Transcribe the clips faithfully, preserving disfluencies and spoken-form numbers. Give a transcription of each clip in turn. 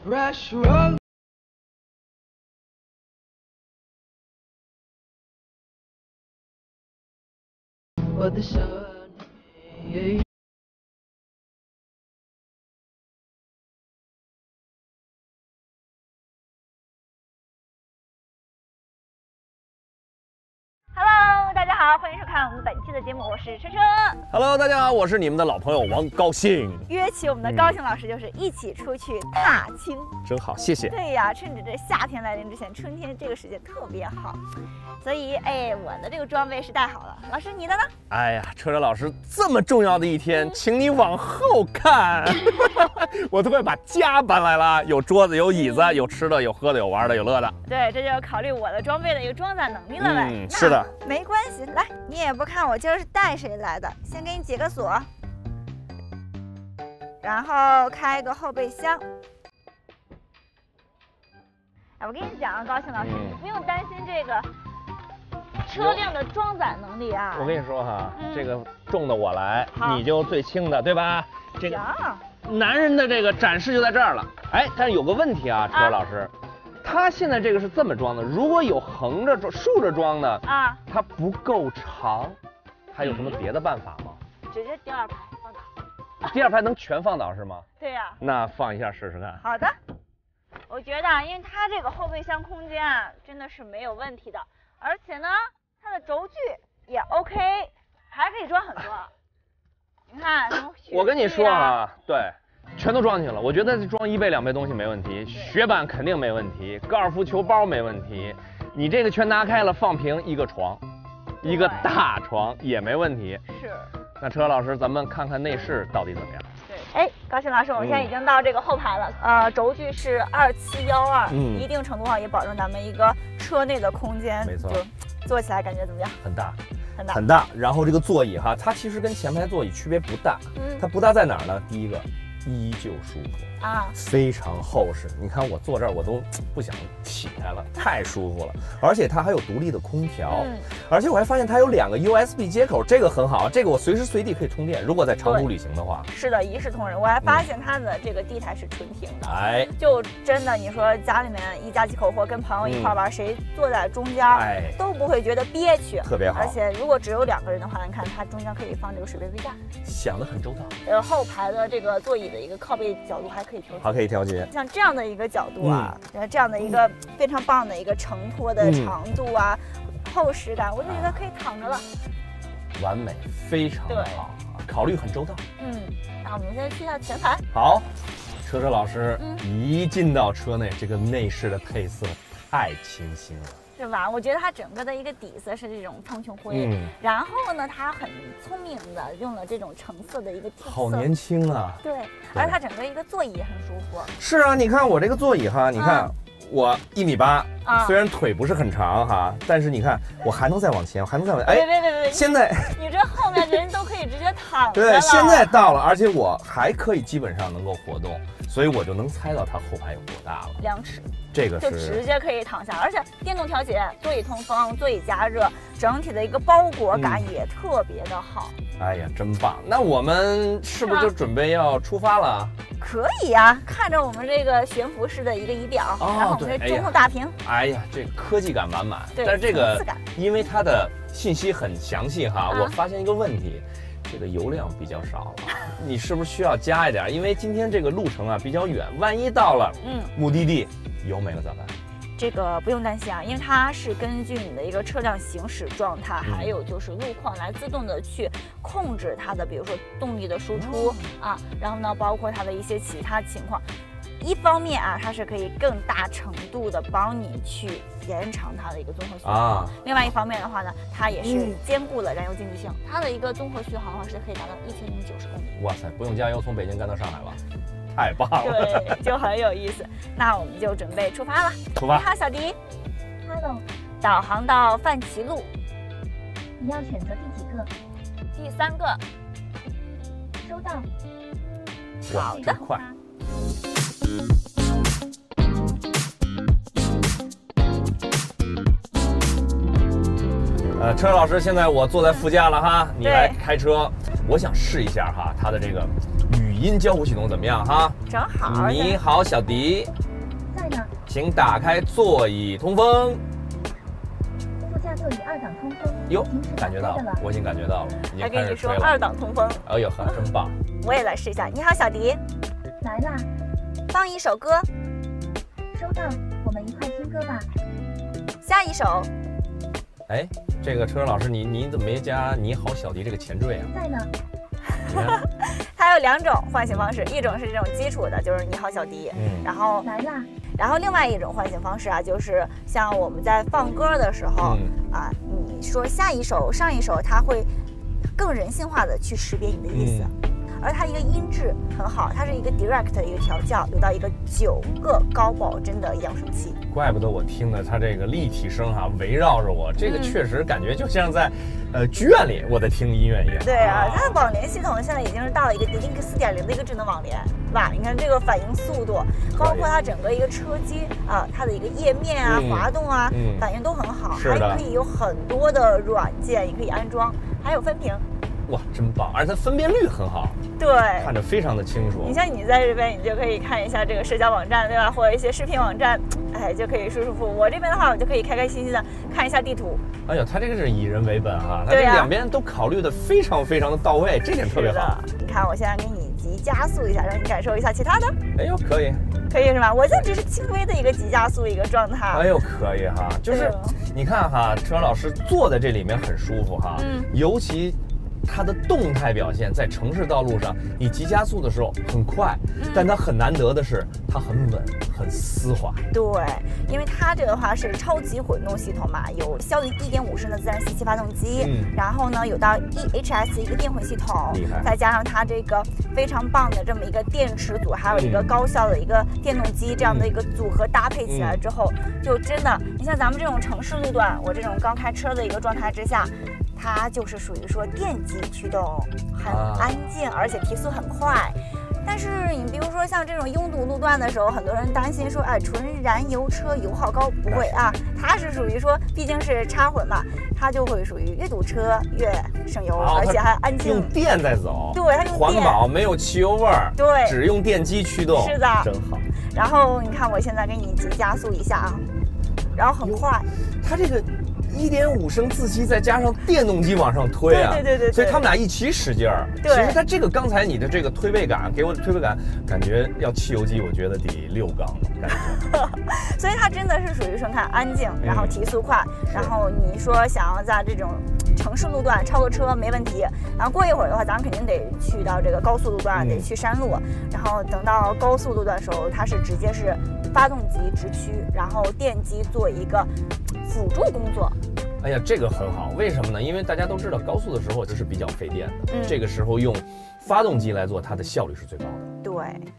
restaurant. But the sun, yeah. Hello， 大家好，欢迎收看我们本期的节目，我是车车。 Hello， 大家好，我是你们的老朋友王高兴。 约起我们的高兴老师，就是一起出去踏青， 真好，谢谢。 对呀，趁着这夏天来临之前，春天这个时间特别好，所以哎，我的这个装备是带好了。老师，你的呢？ 哎呀，车车老师，这么重要的一天，请你往后看，我都快把家搬来了，有桌子，有椅子，有吃的，有喝的，有玩的，有乐的。 对，这就要考虑我的装备的一个装载能力了呗。 嗯，是的。 没关系，来，你也不看我今儿是带谁来的，先给你解个锁，然后开个后备箱。哎，我跟你讲啊，高兴老师， 嗯、 你不用担心这个车辆的装载能力啊。 我跟你说哈， 嗯、 这个重的我来，你就最轻的，对吧？这个男人的这个展示就在这儿了。哎，但是有个问题啊，车老师。啊，它现在这个是这么装的，如果有横着装、竖着装的啊，它不够长，还有什么别的办法吗？ 直接第二排放倒。 第二排能全放倒是吗？ 对呀、啊。 那放一下试试看。 好的，我觉得啊，因为它这个后备箱空间啊，真的是没有问题的，而且呢，它的轴距也 OK， 还可以装很多。你看，什么、啊？ 我跟你说啊，对。全都装进去了，我觉得装一倍两倍东西没问题，雪板肯定没问题，高尔夫球包没问题，你这个全拿开了放平一个床，一个大床也没问题。 是。那车老师，咱们看看内饰到底怎么样？ 对。哎，高兴老师，我们现在已经到这个后排了，嗯、呃，轴距是二七幺二，嗯，一定程度上也保证咱们一个车内的空间， 没错， 就坐起来感觉怎么样？ 很大。 很大， 很大。然后这个座椅哈，它其实跟前排座椅区别不大，嗯，它不大在哪儿呢？第一个。依旧舒服啊，非常厚实。你看我坐这儿，我都不想起来了，太舒服了。而且它还有独立的空调，嗯、而且我还发现它有两个 U S B 接口，这个很好，这个我随时随地可以充电。如果在长途旅行的话， 是的，一视同仁。我还发现它的这个地台是纯平的，哎、嗯，就真的你说家里面一家几口或跟朋友一块玩，嗯、谁坐在中间，哎，都不会觉得憋屈， 特别好。 而且如果只有两个人的话，你看它中间可以放这个水杯杯架， 想得很周到。 呃，后排的这个座椅的一个靠背角度还可以调节， 还可以调节。 像这样的一个角度啊，嗯、这样的一个非常棒的一个承托的长度啊，嗯、厚实感，我就觉得可以躺着了， 完美，非常好，考虑很周到。 嗯，那我们现在去一下前排。 好，车车老师，嗯、一进到车内，这个内饰的配色太清新了。 是吧？我觉得它整个的一个底色是这种苍穹灰，嗯、然后呢，它很聪明的用了这种橙色的一个底色， 好年轻啊！ 对，而它整个一个座椅也很舒服。 是啊，你看我这个座椅哈，你看、嗯、我一米八，啊、虽然腿不是很长哈，但是你看我还能再往前，我还能再往前。 哎，别别别别！ 现在你这后面人都可以直接躺着了。 对，现在到了，而且我还可以基本上能够活动，所以我就能猜到它后排有多大了。 两尺。 这个就直接可以躺下，而且电动调节、座椅通风、座椅加热，整体的一个包裹感也特别的好。 嗯、哎呀，真棒！那我们是不是就准备要出发了？ 可以呀，看着我们这个悬浮式的一个仪表，哦、然后我们这中控大屏， 哎呀，这科技感满满。但是这个因为它的信息很详细哈，啊、我发现一个问题。这个油量比较少了，你是不是需要加一点？因为今天这个路程啊比较远，万一到了嗯目的地油没了咋办？ 这个不用担心啊，因为它是根据你的一个车辆行驶状态，嗯、还有就是路况来自动的去控制它的，比如说动力的输出、嗯、啊，然后呢包括它的一些其他情况。一方面啊，它是可以更大程度的帮你去延长它的一个综合续航。啊、另外一方面的话呢，它也是兼顾了燃油经济性，嗯、它的一个综合续航的话是可以达到一千零九十公里。 哇塞，不用加油从北京干到上海了，太棒了！ 对，就很有意思。那我们就准备出发了。 出发。 你好，小迪。Hello。导航到范齐路。 你要选择第几个？ 第三个。 收到。 好的。快。呃，车老师，现在我坐在副驾了哈，你来开车。我想试一下哈，它的这个语音交互系统怎么样哈？ 正好。 你好，小迪。 在呢。 请打开座椅通风。 副驾座椅二档通风。 哟，感觉到了，我已经感觉到了，已经开始吹了。 还跟你说二档通风。 哎呦呵，真棒！ 我也来试一下。你好，小迪。 来啦。 放一首歌。 收到，我们一块听歌吧。 下一首。 哎，这个车车老师，你你怎么没加你好小迪这个前缀啊？ 在呢。 它有两种唤醒方式，一种是这种基础的，就是你好小迪，嗯，然后来啦。 然后另外一种唤醒方式啊，就是像我们在放歌的时候、嗯、啊，你说下一首、上一首，它会更人性化的去识别你的意思。嗯，而它一个音质很好，它是一个 direct 的一个调教，有到一个九个高保真的扬声器。 怪不得我听的它这个立体声哈、啊、围绕着我，这个确实感觉就像在、嗯、呃剧院里我在听音乐一样。 对啊，它的网联系统现在已经是到了一个 D-Link 四点零的一个智能网联，对吧？你看这个反应速度，包括它整个一个车机啊，它的一个页面啊、嗯、滑动啊、嗯，反应都很好，还可以有很多的软件，也可以安装，还有分屏。 哇，真棒！而且它分辨率很好， 对， 看着非常的清楚。 你像你在这边，你就可以看一下这个社交网站，对吧？或者一些视频网站，哎，就可以舒舒服服。我这边的话，我就可以开开心心的看一下地图。 哎呦，它这个是以人为本哈、啊，它这两边都考虑的非常非常的到位，这点特别好。 你看，我现在给你急加速一下，让你感受一下其他的。 哎呦，可以， 可以是吧？我这只是轻微的一个急加速一个状态。 哎呦，可以哈，就是你看哈，车老师坐在这里面很舒服哈，嗯，尤其。它的动态表现在城市道路上，你急加速的时候很快，嗯、但它很难得的是，它很稳，很丝滑。 对，因为它这个的话是超级混动系统嘛，有效率一点五升的自然吸气发动机，嗯、然后呢有到 E H S 一个电混系统， 厉害， 再加上它这个非常棒的这么一个电池组，还有一个高效的一个电动机，这样的一个组合搭配起来之后，嗯、就真的，你像咱们这种城市路段，我这种刚开车的一个状态之下。它就是属于说电机驱动，很安静，而且提速很快。但是你比如说像这种拥堵路段的时候，很多人担心说，哎，纯燃油车油耗高，不会啊，它是属于说，毕竟是插混嘛，它就会属于越堵车越省油， 哦、 而且还安静。 用电在走， 对，它用环保，没有汽油味儿， 对， 只用电机驱动， 是的， 真好。 然后你看，我现在给你急加速一下啊，然后很快， 它这个。一点五升自吸再加上电动机往上推啊， 对对 对, 对， 所以他们俩一起使劲儿。其实它这个刚才你的这个推背感，给我的推背感，感觉要汽油机，我觉得得六缸感觉。 所以它真的是属于说看安静，然后提速快，嗯、然后你说想要在这种城市路段超个车没问题，然后过一会儿的话，咱们肯定得去到这个高速路段，嗯、得去山路，然后等到高速路段的时候，它是直接是发动机直驱，然后电机做一个辅助工作。 哎呀，这个很好，为什么呢？因为大家都知道高速的时候就是比较费电的，嗯、这个时候用发动机来做，它的效率是最高的。 对。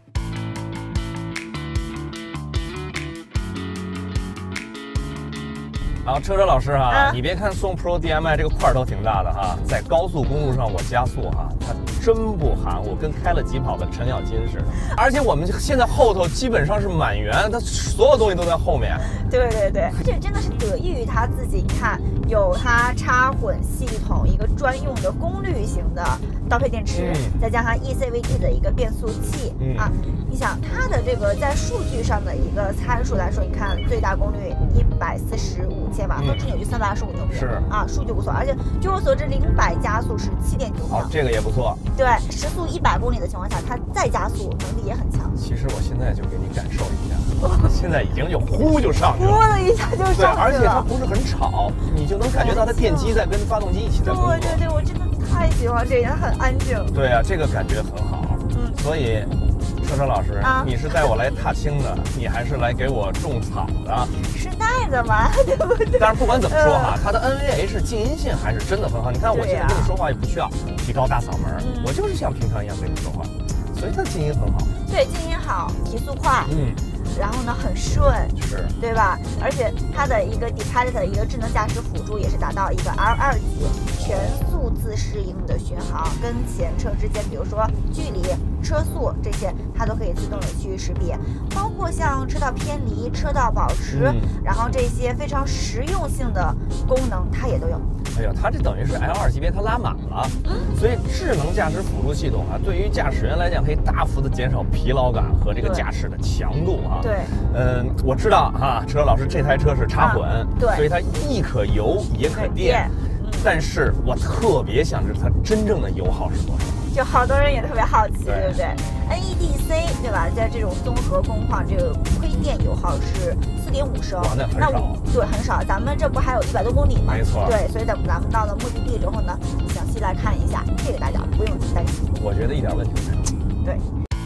好，车车老师哈，啊、你别看宋 Pro D M I 这个块头挺大的哈，在高速公路上我加速哈，它真不含糊，跟开了疾跑的程咬金似的。而且我们现在后头基本上是满员，它所有东西都在后面。 对对对，这真的是得益于它自己，你看有它插混系统一个专用的功率型的刀片电池，嗯、再加上 E C V T 的一个变速器、嗯、啊，你想它的这个在数据上的一个参数来说，你看最大功率一百四十五千瓦，峰值扭矩三百二十五牛米， 是啊，数据不错，而且据我所知，零百加速是七点九秒， 这个也不错。 对，时速一百公里的情况下，它再加速能力也很强。 其实我现在就给你感受一下，现在已经就呼就上去了， 呼的一下就上去了。 对，而且它不是很吵，你就能感觉到它电机在跟发动机一起在工作。 对对对，我真的太喜欢这个，它很安静。 对啊，这个感觉很好。嗯，所以。车车老师，啊、你是带我来踏青的，你还是来给我种草的？ 是带的嘛，对不对？ 但是不管怎么说哈，呃、它的 N V H 静音线还是真的很好。你看我现在跟你说话也不需要提高大嗓门，嗯、我就是像平常一样跟你说话，所以它静音很好。 对，静音好，提速快，嗯，然后呢很顺， 是， 对吧？而且它的一个 D-Pilot 的一个智能驾驶辅助也是达到一个 L 二级全速自自适应的巡航，跟前车之间，比如说距离、车速这些，它都可以自动的去识别，包括像车道偏离、车道保持，嗯、然后这些非常实用性的功能，它也都有。 哎呀，它这等于是 L 二级别它拉满了，所以智能驾驶辅助系统啊，对于驾驶员来讲可以大幅的减少疲劳感和这个驾驶的强度啊。 对， 嗯，我知道哈、啊，车老师这台车是插混，啊、 对， 所以它亦可油也可电。但是我特别想知道它真正的油耗是多少。 就好多人也特别好奇， 对, 对不对 ？N E D C 对吧？在这种综合工况，这个亏电油耗是四点五升， 那很少。 对，很少。咱们这不还有一百多公里吗？ 没错。 对，所以等咱们到了目的地之后呢，详细来看一下，这个大家不用担心。 我觉得一点问题都没有。 对。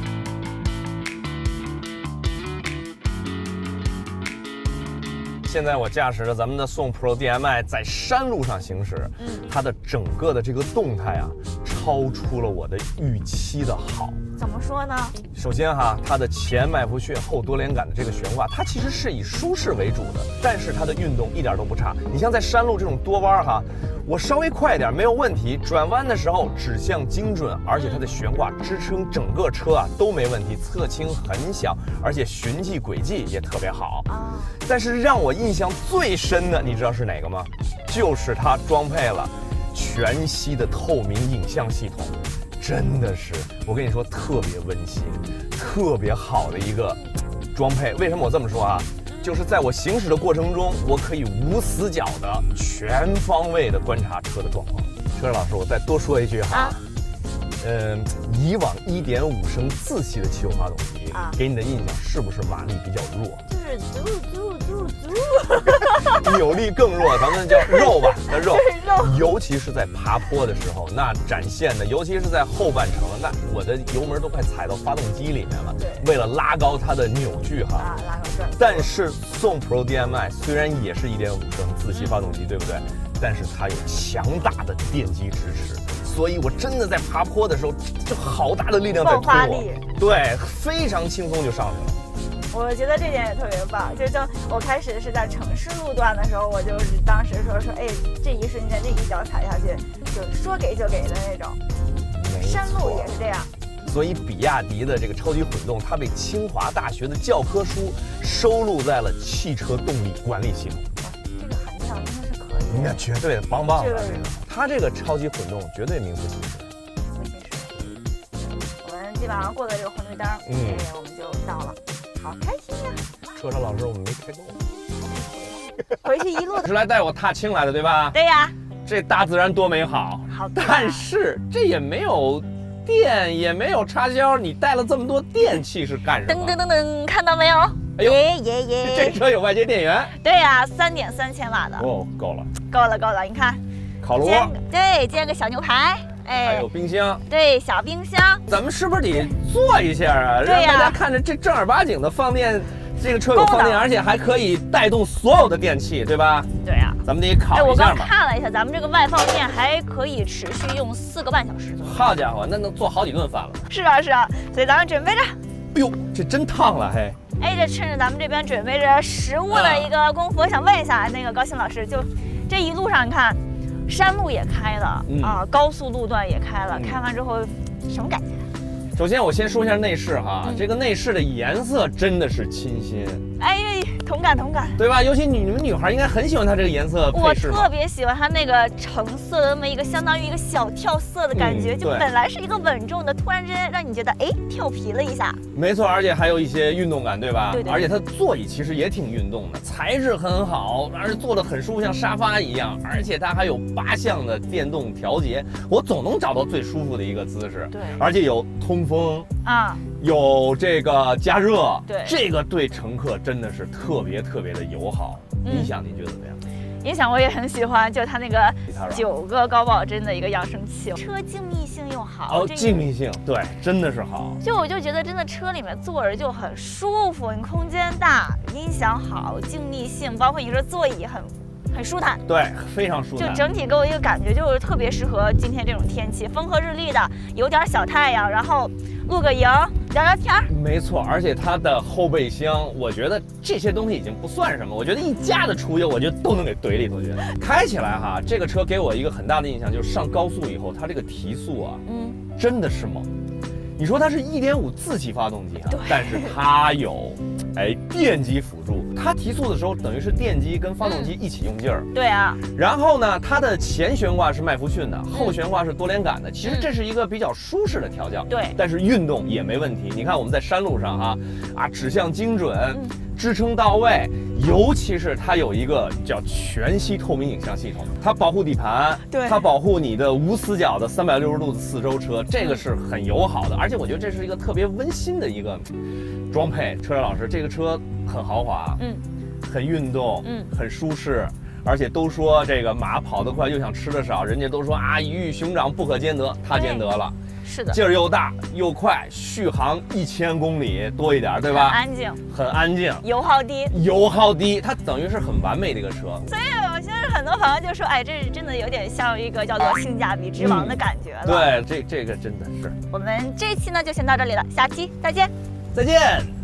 现在我驾驶着咱们的宋 Pro D M I 在山路上行驶，嗯，它的整个的这个动态啊，超出了我的预期的好。 怎么说呢？ 首先哈，它的前麦弗逊后多连杆的这个悬挂，它其实是以舒适为主的，但是它的运动一点都不差。你像在山路这种多弯哈，我稍微快一点没有问题，转弯的时候指向精准，而且它的悬挂支撑整个车啊都没问题，侧倾很小，而且循迹轨迹也特别好啊。但是让我印象最深的，你知道是哪个吗？就是它装配了全息的透明影像系统。真的是，我跟你说，特别温馨，特别好的一个装配。为什么我这么说啊？就是在我行驶的过程中，我可以无死角的全方位的观察车的状况。车老师，我再多说一句哈，啊、嗯，以往一点五升自吸的汽油发动机，啊、给你的印象是不是马力比较弱？ 就是嘟嘟嘟嘟， 扭力更弱，咱们叫肉吧，叫肉。尤其是在爬坡的时候，那展现的，尤其是在后半程，那我的油门都快踩到发动机里面了。 对， 为了拉高它的扭矩哈， 啊，拉高转速。 但是宋 Pro D M I 虽然也是一点五升自吸发动机，对不对？但是它有强大的电机支持，所以我真的在爬坡的时候，就好大的力量在推我，对，非常轻松就上去了。 我觉得这点也特别棒，就像我开始是在城市路段的时候，我就是当时说说，哎，这一瞬间这一脚踩下去，就说给就给的那种。山路也是这样。 所以比亚迪的这个超级混动，它被清华大学的教科书收录在了汽车动力管理系统。 这个含量真的是可以。 那绝对的，棒棒的这个，它这个超级混动绝对名副其实。 名副其实。我们基本上过了这个红绿灯，嗯，我们就到了。好开心呀！ 车车老师，我们没开够， 回去一路的是来带我踏青来的，对吧？ 对呀。 这大自然多美好， 好， 但是这也没有电，也没有插销，你带了这么多电器是干什么？ 噔噔噔噔，看到没有？ 哎呦， 耶耶耶！ 这车有外接电源？ 对呀，三点三千瓦的。 哦，够了， 够了，够了！你看， 烤炉， 对，煎个小牛排。哎， 还有冰箱， 对，小冰箱， 咱们是不是得做一下啊？让大家看着这正儿八经的放电，这个车有放电，而且还可以带动所有的电器，对吧？ 对呀， 咱们得考一下嘛。 我刚看了一下，咱们这个外放电还可以持续用四个半小时左右。 好家伙，那能做好几顿饭了。 是啊，是啊，所以咱们准备着。 哎呦，这真烫了嘿！ 哎，这趁着咱们这边准备着食物的一个功夫，我想问一下那个高鑫老师，就这一路上你看。山路也开了、嗯、啊，高速路段也开了，嗯、开完之后什么感觉？ 首先我先说一下内饰哈，嗯、这个内饰的颜色真的是清新， 哎，同感同感， 对吧？尤其你你们女孩应该很喜欢它这个颜色配饰。 我特别喜欢它那个橙色的那么一个相当于一个小跳色的感觉，嗯、就本来是一个稳重的，突然之间让你觉得哎跳皮了一下。 没错，而且还有一些运动感，对吧？ 对对对。 而且它座椅其实也挺运动的，材质很好，而且坐得很舒服，像沙发一样。而且它还有八项的电动调节，我总能找到最舒服的一个姿势。 对。而且有通风啊， 有这个加热， 对， 这个对乘客真的是特别特别的友好。 嗯、 音响你觉得怎么样？ 音响我也很喜欢，就它那个九个高保真的一个扬声器，车静谧性又好。 哦，静谧性，对，真的是好。 就我就觉得真的车里面坐着就很舒服，你空间大，音响好，静谧性，包括你说座椅很很舒坦， 对，非常舒坦。 就整体给我一个感觉，就是特别适合今天这种天气，风和日丽的，有点小太阳，然后露个营， 聊聊天儿。 没错，而且它的后备箱，我觉得这些东西已经不算什么，我觉得一家的储油，我觉得都能给怼里头去。开起来哈，这个车给我一个很大的印象，就是上高速以后，它这个提速啊，嗯，真的是猛。你说它是一点五自吸发动机啊，但是它有，哎，电机辅助，它提速的时候等于是电机跟发动机一起用劲儿。 嗯、对啊。然后呢，它的前悬挂是麦弗逊的，嗯、后悬挂是多连杆的。其实这是一个比较舒适的调教。对、嗯。但是运动也没问题。你看我们在山路上哈、啊，啊，指向精准。嗯支撑到位，尤其是它有一个叫全息透明影像系统，它保护底盘，对，它保护你的无死角的三百六十度的四周车，这个是很友好的。而且我觉得这是一个特别温馨的一个装配。车老师，这个车很豪华，嗯，很运动，嗯，很舒适。而且都说这个马跑得快又想吃得少，人家都说啊，一遇熊掌不可兼得，它兼得了。 是的， 劲儿又大又快，续航一千公里多一点，对吧？ 很安静， 很安静， 油耗低， 油耗低，它等于是很完美的一个车。 所以我现在很多朋友就说，哎，这真的有点像一个叫做性价比之王的感觉了。 嗯、对，这这个真的是。 我们这期呢就先到这里了，下期再见， 再见。